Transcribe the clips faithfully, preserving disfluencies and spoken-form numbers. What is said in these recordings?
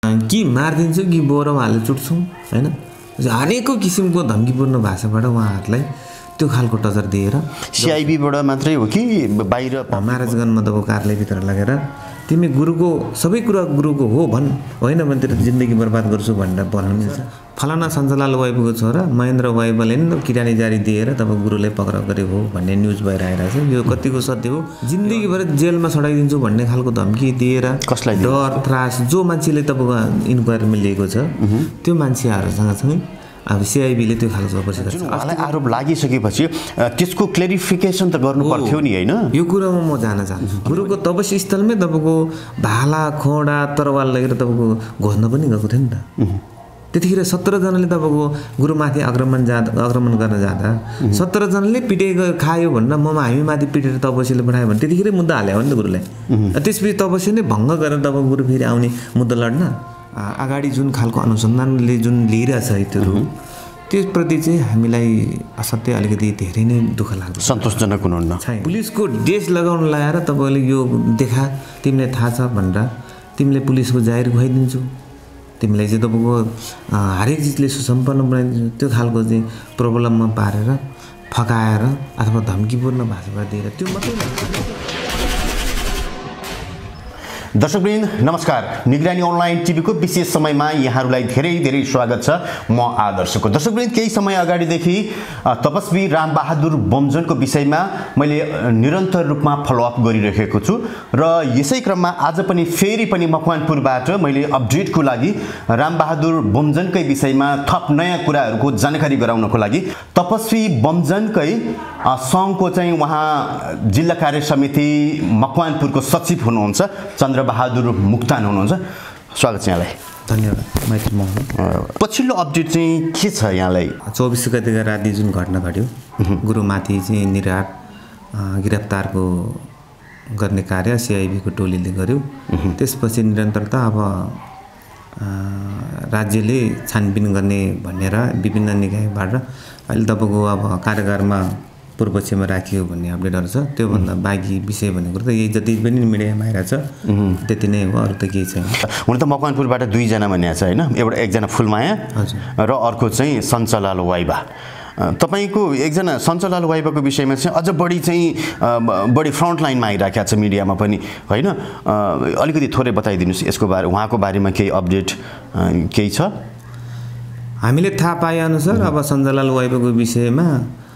कि मारिदिन्छु कि बोरामा हालेर चुट्छौँ हैन हरेकौँ किसिमको धम्कीपूर्ण भाषाबाट उहाँहरूलाई त्यो खालको टचर दिएर सिआइबीबाट मात्रै हो कि बाहिर महाराजगञ्ज मधुको कार्यालयभित्र लगेर तिमी गुरुको सबै कुरा गुरुको हो भन् होइन भने तेरो जिन्दगी बर्बाद गर्छु भनेर भन्नु मिल्छ फलाना सञ्चलाल वाइबको छोरा महेन्द्र वाइबले नि किरानी जारी दिएर तब गुरुले पक्राउ गरेको हो भन्ने न्युज बाहिर आइरहेको छ यो कतिको सत्य हो जिन्दगीभर जेलमा सडाइदिन्छु भन्ने खालको धम्की दिएर कसलाई डर त्रास जो मान्छेले तपाईँको इन्क्वायरीमा लिएको छ त्यो मान्छेहरूसँग चाहिँ अब सिआइबीले त्यो खालको जबरजस्ती गर्छ उहाँलाई आरोप लागिसकेपछि त्यसको क्लेरिफिकेसन त गर्नु पर्थ्यो नि हैन यो कुरामा म जान चाहन्छु गुरुको तपस्या स्थलमै तपाईँको भाला खोडा तरवाल लगेर तपाईँको घोज्न पनि गएको थियो नि त त्यतिखेर सत्र जनाले तपाईँको गुरुमाथि आक्रमण जाँदा आक्रमण गर्न जाँदा सत्र जनाले पिटेको खायो भनेर ममा हामी माथि पिटेर तपस्याले पठायो भने त्यतिखेरै मुद्दा हाल्यो हो नि त गुरुलाई त्यसपछि तपस्या नै भङ्ग गरेर तब गुरु फेरि आउने मुद्दा लड्न अगाडि जुन खालको अनुसन्धानले जुन लिइरहेछ साहित्यहरू त्यसप्रति चाहिँ हामीलाई असाध्यै अलिकति धेरै नै दुःख लाग्छ सन्तोषजनक हुनुहुन्न पुलिसको ड्रेस लगाउन लगाएर तपाईँले यो देखा तिमीलाई थाहा छ भनेर तिमीले पुलिसको जाहिर खुवाइदिन्छौ तिमीलाई चाहिँ तपाईँको हरेक चिजले सुसम्पन्न बनाइदिन्छु त्यो खालको चाहिँ प्रब्लममा पारेर फकाएर अथवा धम्कीपूर्ण भाषाबाट दिएर त्यो मात्रै दर्शकवृन्द नमस्कार निगरानी अनलाइन टिभीको विशेष समयमा यहाँहरूलाई धेरै धेरै स्वागत छ म आदर्शको दर्शकवृन्द केही समय अगाडिदेखि तपस्वी रामबहादुर बमजनको विषयमा मैले निरन्तर रूपमा फलोअप गरिरहेको छु र यसै क्रममा आज पनि फेरि पनि मकवानपुरबाट मैले अपडेटको लागि रामबहादुर बमजनकै विषयमा थप नयाँ कुराहरूको जानकारी गराउनको लागि तपस्वी बमजनकै सङ्घको चाहिँ उहाँ जिल्ला कार्य समिति मकवानपुरको सचिव हुनुहुन्छ चन्द्र बहादुर मुक्तान हुनुहुन्छ स्वागत छ यहाँलाई धन्यवाद मैत्री मोहन पछिल्लो अपडेट चाहिँ के छ यहाँलाई चौबिस गतेका राति जुन घटना घट्यो गुरुमाथि चाहिँ निराट गिरफ्तारको गर्ने कार्य सिआइबीको टोलीले गर्यो त्यसपछि निरन्तरता अब राज्यले छानबिन गर्ने भनेर विभिन्न निकायबाट अहिले तपाईँको अब कारागारमा पूर्वपक्षमा राखियो भन्ने अपडेटहरू छ त्योभन्दा बाँकी विषय भन्ने कुरो त यही जति पनि मिडियामा आइरहेछ त्यति नै हो अरू त केही छैन हुन त मकवानपुरबाट दुईजना भनिएको छ होइन एउटा एकजना फुलमाया र अर्को चाहिँ सञ्चलाल वाइबा तपाईँको एकजना सञ्चलाल वाइबाको विषयमा चाहिँ अझ बढी चाहिँ बढी फ्रन्ट लाइनमा आइरहेको छ मिडियामा पनि होइन अलिकति थोरै बताइदिनुहोस् यसको बारे उहाँको बारेमा केही अपडेट केही छ हामीले थाहा पाएअनुसार अब सञ्चलाल वाइबाको विषयमा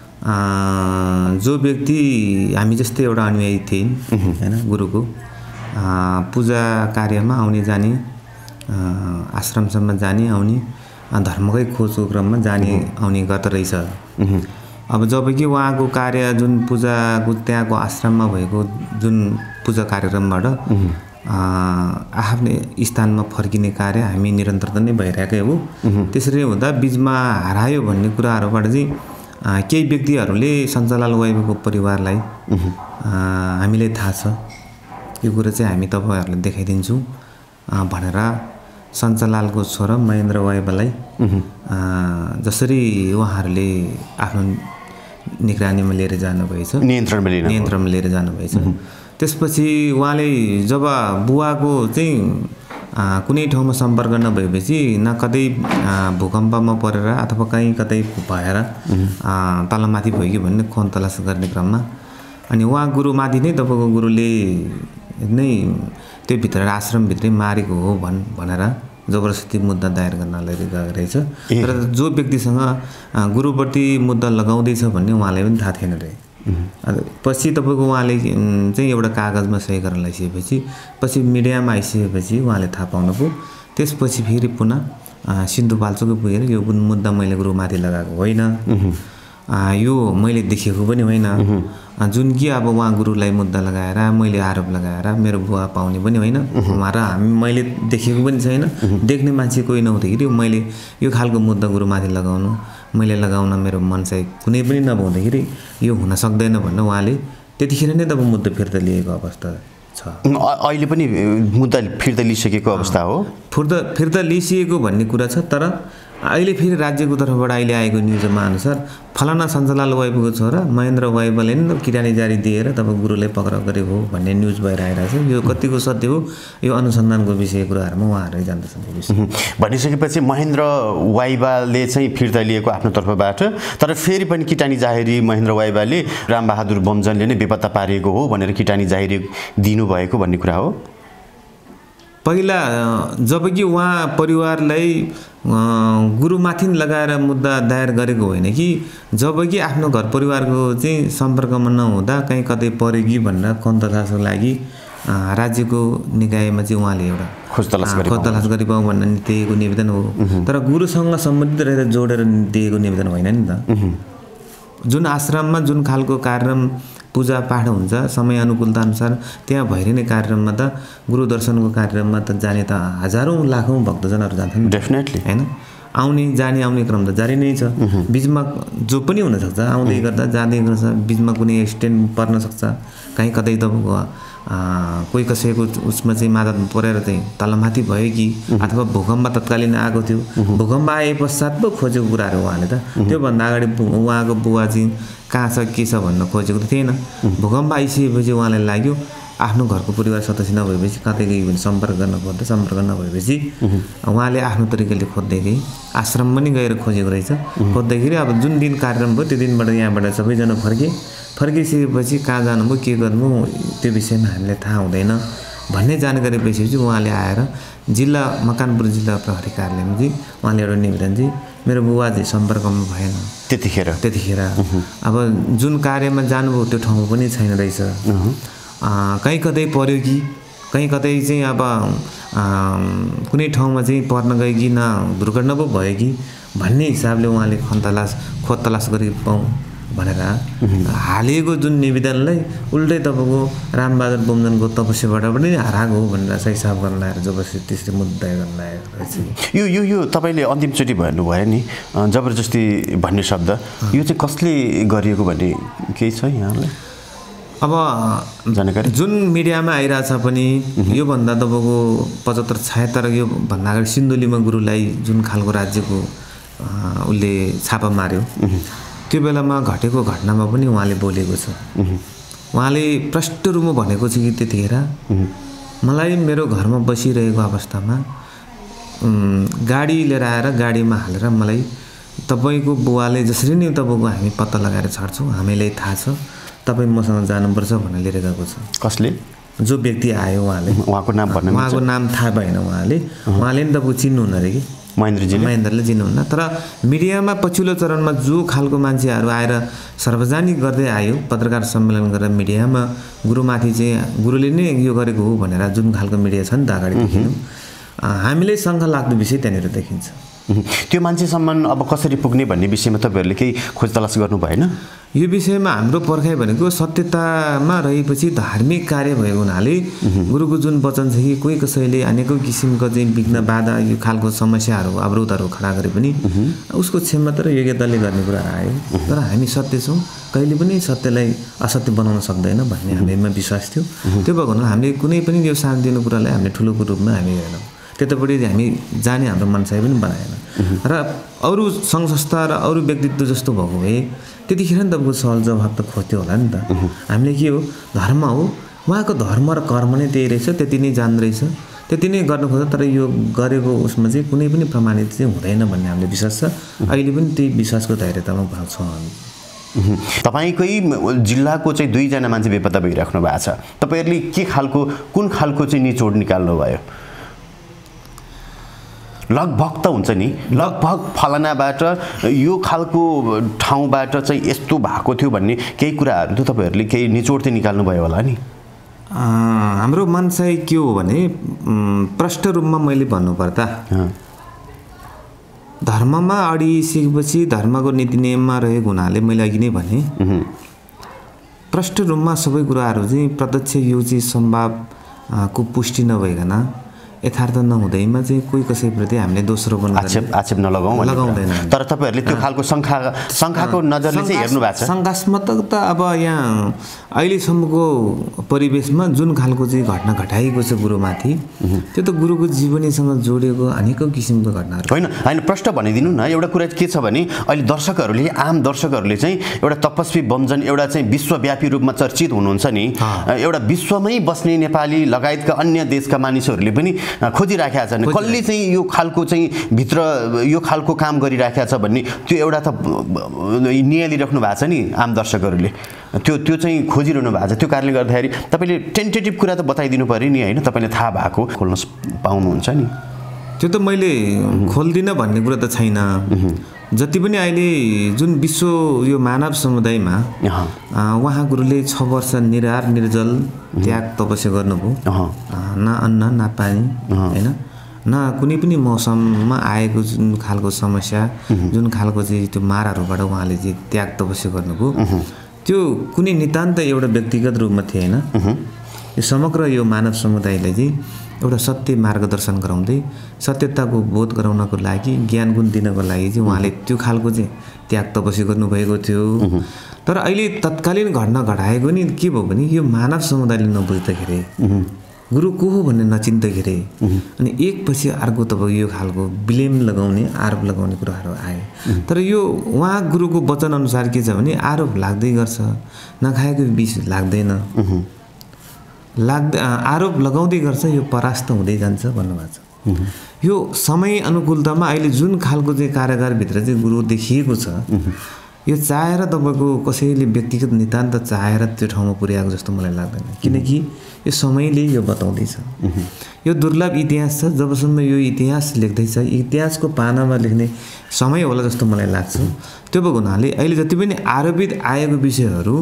जो व्यक्ति हामी जस्तै एउटा अनुयायी थियौँ हैन गुरुको पूजा कार्यमा आउने जाने आश्रमसम्म जाने आउने धर्मकै खोजको क्रममा जाने आउने गर्दो रहेछ अब जब कि उहाँको कार्य जुन पूजाको त्यहाँको आश्रममा भएको जुन पूजा कार्यक्रमबाट आफ्नै स्थानमा फर्किने कार्य हामी निरन्तरता नै भइरहेकै हो त्यसरी हुँदा बिचमा हरायो भन्ने कुराहरूबाट चाहिँ केही व्यक्तिहरूले सञ्चलाल वाइबाको परिवारलाई हामीलाई थाहा छ यो कुरा चाहिँ हामी तपाईँहरूलाई देखाइदिन्छौँ भनेर सञ्चलालको छोरा महेन्द्र वाइबालाई जसरी उहाँहरूले आफ्नो निगरानीमा लिएर जानुभएछ नियन्त्रणमा लिएर नियन्त्रणमा लिएर जानुभएछ त्यसपछि उहाँले जब बुवाको चाहिँ कुनै ठाउँमा सम्पर्क नभएपछि न कतै भूकम्पमा परेर अथवा कहीँ कतै भएर तलमाथि भयो कि भन्ने खोन तलास गर्ने क्रममा अनि उहाँ गुरुमाथि नै तपाईँको गुरुले नै त्यो भित्र आश्रमभित्रै मारेको हो भन् भनेर जबरजस्ती मुद्दा दायर गर्न गएको रहेछ तर जो व्यक्तिसँग गुरुप्रति मुद्दा लगाउँदैछ भन्ने उहाँलाई पनि थाहा थिएन रहे पछि तपाईँको उहाँले चाहिँ एउटा कागजमा सही गरेर लगाइसकेपछि पछि मिडियामा आइसकेपछि उहाँले थाहा पाउनुभयो त्यसपछि फेरि पुनः सिन्धुपाल्चोकै पुगेर यो मुद्दा मैले गुरुमाथि लगाएको होइन यो मैले देखेको पनि होइन जुन कि अब उहाँ गुरुलाई मुद्दा लगाएर मैले आरोप लगाएर मेरो बुवा पाउने पनि होइन र हामी मैले देखेको पनि छैन देख्ने मान्छे कोही नहुँदाखेरि मैले यो खालको मुद्दा गुरुमाथि लगाउनु मैले लगाउन मेरो मन चाहिँ कुनै पनि नभउँदाखेरि यो हुन सक्दैन भनेर उहाँले त्यतिखेर नै तब मुद्दा फिर्ता लिएको अवस्था छ अहिले पनि मुद्दा फिर्ता लिइसकेको अवस्था हो फिर्ता फिर्ता लिइसकेको भन्ने कुरा छ तर अहिले फेरि राज्यको तर्फबाट अहिले आएको न्युजमा अनुसार फलाना सञ्चालक वाइबको छोरा महेन्द्र वाइबले नि किरानी जारी दिएर तपाईँ गुरुलाई पक्राउ गरेको हो भन्ने न्युज भएर आइरहेको छ। यो कतिको सत्य हो यो अनुसन्धानको विषय कुराहरूमा उहाँहरू जान्दछन्। भनिसकेपछि महेन्द्र वाइबाले चाहिँ फिर्ता लिएको आफ्नो तर्फबाट, तर फेरि पनि किटानी जाहेरी महेन्द्र वाइबाले रामबहादुर बमजनले नै बेपत्ता पारिएको हो भनेर किटानी जाहेरी दिनुभएको भन्ने कुरा हो। पहिला जबकि उहाँ परिवारलाई गुरुमाथि लगाएर मुद्दा दायर गरेको होइन कि जबकि आफ्नो घर परिवारको चाहिँ सम्पर्कमा नहुँदा कहीँ कतै पऱ्यो कि भनेर खन्तलासको लागि राज्यको निकायमा चाहिँ उहाँले एउटा खोज तलास गरे खोज तलास गरिपाउँ भन्ने दिएको निवेदन हो। तर गुरुसँग सम्बन्धित रहेर जोडेर दिएको निवेदन होइन नि त। जुन आश्रममा जुन खालको कार्यक्रम पूजा पाठ हुन्छ समय अनुकूलता अनुसार त्यहाँ भइरहने कार्यक्रममा त गुरु दर्शनको कार्यक्रममा त जाने त हजारौँ लाखौँ भक्तजनहरू जान्छन् डेफिनेटली हैन। आउने जाने आउने क्रम त जारी नै छ। बीचमा जो पनि हुनसक्छ आउँदै गर्दा जाँदै गर्छ, बीचमा कुनै एक्सिडेन्ट पर्न सक्छ, कहीँ कतै तपाईँको कोही कसैको उसमा चाहिँ मादत परेर चाहिँ तलमाथि भयो कि अथवा भूकम्प तत्कालीन आएको थियो, भूकम्प आए पश्चात पो खोजेको कुराहरू उहाँले त त्योभन्दा अगाडि उहाँको बुवा चाहिँ कहाँ छ के छ भन्न खोजेको त थिएन। भूकम्प आइसकेपछि उहाँलाई लाग्यो आफ्नो घरको परिवार सदस्य नभएपछि कतै गयो भने सम्पर्क गर्न खोज्दा सम्पर्क नभएपछि उहाँले आफ्नो तरिकाले खोज्दै गए, आश्रम पनि गएर खोजेको रहेछ। खोज्दाखेरि अब जुन दिन कार्यक्रम भयो त्यो दिनबाट यहाँबाट सबैजना फर्के फर्किसकेपछि कहाँ जानुभयो के गर्नु त्यो विषयमा हामीलाई थाहा हुँदैन भन्ने जानकारी पाइसकेपछि उहाँले आएर जिल्ला मकवानपुर जिल्ला प्रहरी कार्यालयमा चाहिँ उहाँले एउटा निवेदन चाहिँ मेरो बुबा चाहिँ सम्पर्कमा भएन त्यतिखेर त्यतिखेर अब जुन कार्यमा जानुभयो त्यो ठाउँ पनि छैन रहेछ, कहीँ कतै पर्यो कि कहीँ कतै चाहिँ अब कुनै ठाउँमा चाहिँ पर्न गयो कि न दुर्घटना पो भयो कि भन्ने हिसाबले उहाँले खन्तलास खोज तलास गरी पाउँ भनेर हालेको जुन निवेदनलाई उल्टै तपाईँको रामबहादुर बमजनको तपस्याबाट पनि हराएको हो भनेर चाहिँ हिसाब गर्न आएर जबरजस्ती त्यसरी मुद्दा गर्न आएको रहेछ। यो यो यो तपाईँले अन्तिमचोटि भन्नुभयो नि जबरजस्ती भन्ने शब्द, यो चाहिँ कसले गरिएको भन्ने केही छ यहाँलाई अब जानकारी? जुन मिडियामा आइरहेछ पनि योभन्दा तपाईँको पचहत्तर छयत्तर यो भन्दा अगाडि सिन्धुलीमा गुरुलाई जुन खालको राज्यको उसले छापा मार्यो त्यो बेलामा घटेको घटनामा पनि उहाँले बोलेको छ। उहाँले प्रष्ट रूपमा भनेको छ कि त्यतिखेर मलाई मेरो घरमा बसिरहेको अवस्थामा गाडी लिएर आएर गाडीमा हालेर मलाई तपाईँको बुवाले जसरी नै तपाईँको हामी पत्ता लगाएर छाड्छौँ हामीलाई थाहा छ तपाईँ मसँग जानुपर्छ भनेर लिएर गएको छ। कसले? जो व्यक्ति आयो उहाँले, उहाँको नाम भन्नु उहाँको नाम थाहा भएन उहाँले उहाँले नि तपाईँको चिन्नुहुन्न अरे कि महेन्द्रजीले महेन्द्रले चिन्नुहुन्न। तर मिडियामा पछिल्लो चरणमा जो खालको मान्छेहरू आएर सार्वजनिक गर्दै आयो पत्रकार सम्मेलन गरेर मिडियामा गुरुमाथि चाहिँ गुरुले नै यो गरेको हो भनेर जुन खालको मिडिया छ नि त अगाडि देखिनु हामीले शङ्का लाग्दो विषय त्यहाँनिर देखिन्छ। त्यो मान्छेसम्म अब कसरी पुग्ने भन्ने विषयमा तपाईँहरूले केही खोज तलास गर्नु भएन? यो विषयमा हाम्रो पर्खाइ भनेको सत्यतामा रहेपछि धार्मिक कार्य भएको हुनाले गुरुको जुन वचन छ कि कोही कसैले अनेकौँ किसिमको चाहिँ विघ्न बाधा यो खालको समस्याहरू अवरोधहरू खडा गरे पनि उसको क्षमता र योग्यताले गर्ने कुरा आयो। तर हामी सत्य छौँ, कहिले पनि सत्यलाई असत्य बनाउन सक्दैन भन्ने हामीमा विश्वास थियो। त्यो भएको हुनाले हामीले कुनै पनि यो साथ दिने कुरालाई हामीले ठुलोको रूपमा हामी हेर्नौँ, त्यतापट्टि हामी जाने हाम्रो मनसाय पनि बनाएन। र अरू सङ्घ संस्था र अरू व्यक्तित्व जस्तो भएको भए त्यतिखेर नि तपाईँको सवाल जवाब त खोज्थ्यो होला नि त। हामीले के हो धर्म हो उहाँको धर्म र कर्म नै त्यही रहेछ, त्यति नै जान्दरहेछ, त्यति नै गर्न खोज्छ। तर यो गरेको उसमा चाहिँ कुनै पनि प्रमाणित चाहिँ हुँदैन भन्ने हामीले विश्वास छ। अहिले पनि त्यही विश्वासको धैर्यतामा भएको छौँ हामी। तपाईँकै जिल्लाको चाहिँ दुईजना मान्छे बेपत्ता भइराख्नु भएको छ, तपाईँहरूले के खालको कुन खालको चाहिँ निचोड निकाल्नु भयो? लगभग त हुन्छ नि, लगभग फलानाबाट यो खालको ठाउँबाट चाहिँ यस्तो भएको थियो भन्ने केही कुराहरू त तपाईँहरूले केही निचोड चाहिँ निकाल्नु भयो होला नि? हाम्रो मनसाय के हो भने प्रष्ट रूपमा मैले भन्नुपर्दा धर्ममा अडिसकेपछि धर्मको नीति नियममा रहेको हुनाले मैले अघि नै भने प्रष्ट रूपमा सबै कुराहरू चाहिँ प्रत्यक्ष यो चाहिँ सम्भावको पुष्टि नभइकन यथार्थ नहुँदैमा चाहिँ कोही कसैप्रति हामीले दोस्रो बन्नु आक्षेप आक्षेप नलगाउँ लगाउँदैन। तर तपाईँहरूले त्यो खालको शङ्का शङ्काको नजरले चाहिँ हेर्नु भएको छ। शङ्कास्पद त अब यहाँ अहिलेसम्मको परिवेशमा जुन खालको चाहिँ घटना घटाइएको छ गुरुमाथि त्यो त गुरुको जीवनीसँग जोडिएको अनेकौँ किसिमको घटनाहरू होइन होइन प्रश्न भनिदिनु न। एउटा कुरा के छ भने अहिले दर्शकहरूले आम दर्शकहरूले चाहिँ एउटा तपस्वी बमजन एउटा चाहिँ विश्वव्यापी रूपमा चर्चित हुनुहुन्छ नि, एउटा विश्वमै बस्ने नेपाली लगायतका अन्य देशका मानिसहरूले पनि खोजिराखेका छन् कसले चाहिँ यो खालको चाहिँ भित्र यो खालको काम गरिराखेका छ भन्ने त्यो एउटा त निहालिराख्नु भएको छ नि आम दर्शकहरूले, त्यो त्यो चाहिँ खोजिरहनु भएको छ। त्यो कारणले गर्दाखेरि तपाईँले टेन्टेटिभ कुरा त बताइदिनु पऱ्यो नि होइन, तपाईँले थाहा भएको खोल्न पाउनुहुन्छ नि। त्यो त मैले खोल्दिनँ भन्ने कुरा त छैन। जति पनि अहिले जुन विश्व यो मानव समुदायमा उहाँ गुरुले छ वर्ष निराहार निर्जल त्याग तपस्या गर्नुभयो, न अन्न न पानी होइन, न कुनै पनि मौसममा आएको जुन खालको समस्या जुन खालको चाहिँ त्यो माराहरूबाट उहाँले चाहिँ त्याग तपस्या गर्नुभयो त्यो कुनै नितान्त एउटा व्यक्तिगत रूपमा थिएन। यो समग्र यो मानव समुदायलाई चाहिँ एउटा सत्य मार्गदर्शन गराउँदै सत्यताको बोध गराउनको लागि ज्ञान गुण दिनको लागि चाहिँ उहाँले त्यो खालको चाहिँ त्याग तपस्या गर्नुभएको थियो। तर अहिले तत्कालीन घटना घटाएको नि के भयो भने यो मानव समुदायले नबुझ्दाखेरि गुरु को हो भन्ने नचिन्दाखेरि अनि एकपछि अर्को तपाईँ यो खालको ब्लेम लगाउने आरोप लगाउने कुराहरू आए। तर यो उहाँ गुरुको वचन अनुसार के छ भने आरोप लाग्दै गर्छ, नखाएको विष लाग्दैन, लाग्दै आरोप लगाउँदै गर्छ, यो परास्त हुँदै जान्छ भन्नुभएको छ। यो समय अनुकूलतामा अहिले जुन खालको चाहिँ कारागारभित्र चाहिँ गुरु देखिएको छ यो चाहेर तपाईँको कसैले व्यक्तिगत नितान्त चाहेर त्यो ठाउँमा पुर्याएको जस्तो मलाई लाग्दैन, किनकि यो समयले यो बताउँदैछ। यो दुर्लभ इतिहास छ, जबसम्म यो इतिहास लेख्दैछ इतिहासको पानामा लेख्ने समय होला जस्तो मलाई लाग्छ। त्यो भएको हुनाले अहिले जति पनि आरोपित आएको विषयहरू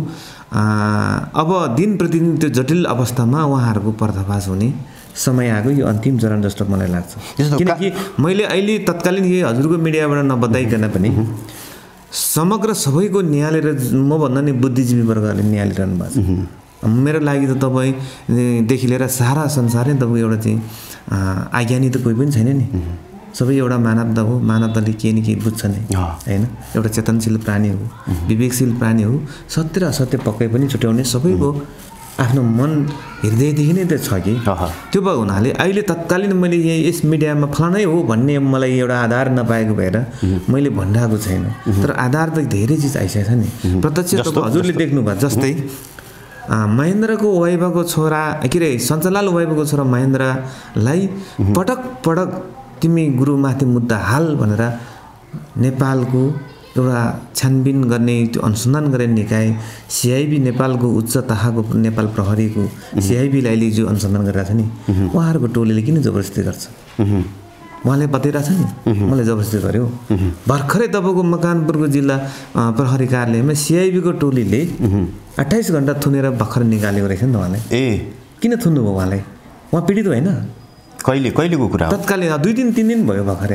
अब दिन प्रतिदिन त्यो जटिल अवस्थामा उहाँहरूको पर्दाफास हुने समय आएको यो अन्तिम चरण जस्तो मलाई लाग्छ। किनकि मैले अहिले तत्कालीन यही हजुरको मिडियाबाट नबताइकन पनि समग्र सबैको निहालेर म भन्दा नि बुद्धिजीवी वर्गहरूले निहालिरहनु भएको छ। मेरो लागि त तपाईँदेखि लिएर सारा संसारै तपाईँको एउटा चाहिँ आज्ञानी त कोही पनि छैन नि, सबै एउटा मानवता हो, मानवताले केही न केही बुझ्छ नै होइन, एउटा चेतनशील प्राणी हो, विवेकशील प्राणी हो, सत्य र असत्य पक्कै पनि छुट्याउने सबैको आफ्नो मन हृदयदेखि नै त छ कि। त्यो भएको हुनाले अहिले तत्कालीन मैले यही यस मिडियामा फलानै हो भन्ने मलाई एउटा आधार नपाएको भएर मैले भनिरहेको छैन। तर आधार त धेरै चिज आइसकेको छ नि, प्रत्यक्ष हजुरले देख्नुभयो। जस्तै महेन्द्रको वैभवको छोरा के अरे सञ्चलाल वैभवको छोरा महेन्द्रलाई पटक पटक तिमी गुरुमाथि मुद्दा हाल भनेर नेपालको एउटा छानबिन गर्ने त्यो अनुसन्धान गर्ने निकाय सिआइबी नेपालको उच्च तहको नेपाल प्रहरीको सिआइबीले अहिले जो अनुसन्धान गरिरहेको छ नि उहाँहरूको टोलीले किन जबरजस्ती गर्छ? उहाँले बताइरहेछ नि मलाई जबरजस्ती गर्यो। भर्खरै तपाईँको मकवानपुरको जिल्ला प्रहरी कार्यालयमा सिआइबीको टोलीले अट्ठाइस घन्टा थुनेर भर्खर निकालेको रहेछ नि त उहाँलाई। ए किन थुन्नुभयो उहाँलाई? उहाँ पीडित होइन? कहिले कहिलेको कुरा? तत्कालीन दुई दिन तिन दिन भयो भर्खर।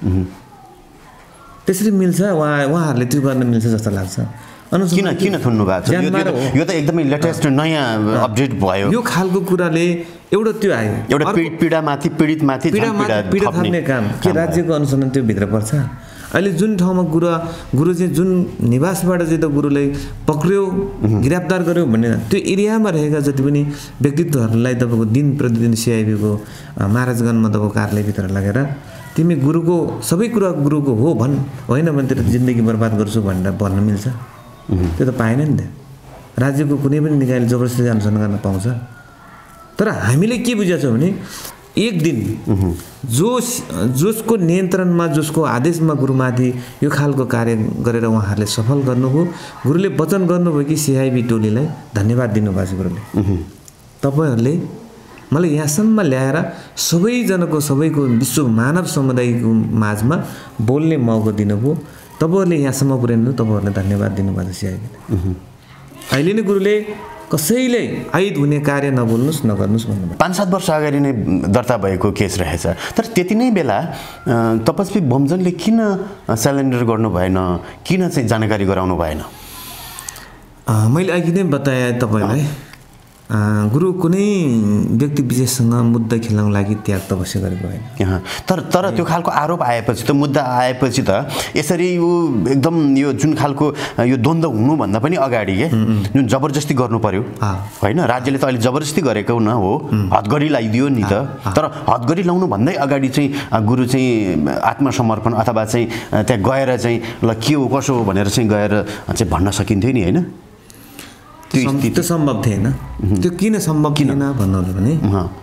त्यसरी मिल्छ? उहाँ उहाँहरूले त्यो गर्न मिल्छ जस्तो लाग्छ। किन किन थुन्नु भएको छ? यो त एकदमै लेटेस्ट नयाँ अपडेट भयो। यो खालको कुराले एउटा त्यो आयो, एउटा पीडामाथि पीडितमाथि पीडा थप्ने काम के राज्यको अनुसन्धान त्यो भित्र पर्छ? अहिले जुन ठाउँमा गुरु गुरु चाहिँ जुन निवासबाट चाहिँ त गुरुलाई पक्रियो गिरफ्तार गर्यो भन्ने त्यो एरियामा रहेका जति पनि व्यक्तित्वहरूलाई तपाईँको दिन प्रतिदिन सिआइबीको महाराजगञ्जमा तपाईँको कार्यालयभित्र लगेर तिमी गुरुको सबै कुरा गुरुको हो भन्, होइन भने तेरो जिन्दगी बर्बाद गर्छु भनेर भन्न मिल्छ? त्यो त पाएन नि त। राज्यको कुनै पनि निकायले जबरजस्ती अनुसन्धान गर्न पाउँछ? तर हामीले के बुझेको छौँ भने एक दिन जोस जसको नियन्त्रणमा जसको आदेशमा गुरुमाथि यो खालको कार्य गरेर उहाँहरूले सफल गर्नुभयो। गुरुले वचन गर्नुभयो कि सिआइबी टोलीलाई धन्यवाद दिनुभएको छ गुरुले। तपाईँहरूले मलाई यहाँसम्म ल्याएर सबैजनाको सबैको विश्व मानव समुदायको माझमा बोल्ने मौका दिनुभयो। तपाईँहरूले यहाँसम्म पुर्याउनु तपाईँहरूलाई धन्यवाद दिनुभएको छ सिआइबीले। अहिले नै गुरुले कसैले आइद हुने कार्य नबोल्नुहोस् नगर्नुहोस् भन्नुभयो। पाँच सात वर्ष अगाडि नै दर्ता भएको केस रहेछ। तर त्यति नै बेला तपस्वी बमजनले किन सरेन्डर गर्नु भएन, किन चाहिँ जानकारी गराउनु भएन? मैले अघि नै बताएँ तपाईँलाई, गुरु कुनै व्यक्ति विशेषसँग मुद्दा खेल्नको लागि त्याग तपस्या गरेको होइन। तर तर त्यो खालको आरोप आएपछि त मुद्दा आएपछि त यसरी यो एकदम यो जुन खालको यो द्वन्द्व हुनुभन्दा पनि अगाडि के जुन जबरजस्ती गर्नु पर्यो होइन, राज्यले त अहिले जबरजस्ती गरेको न हो, हतगडी लगाइदियो नि त। तर हतगडी लाउनु भन्दै अगाडि चाहिँ गुरु चाहिँ आत्मसमर्पण अथवा चाहिँ त्यहाँ गएर चाहिँ ल के हो कसो हो भनेर चाहिँ गएर चाहिँ भन्न सकिन्थ्यो नि होइन। त्यो सम्भव थिएन। त्यो किन सम्भव थिएन भन्नु भने